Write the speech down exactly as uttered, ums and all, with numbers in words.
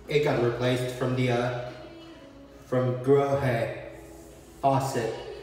it got replaced from the uh, from Grohe Faucet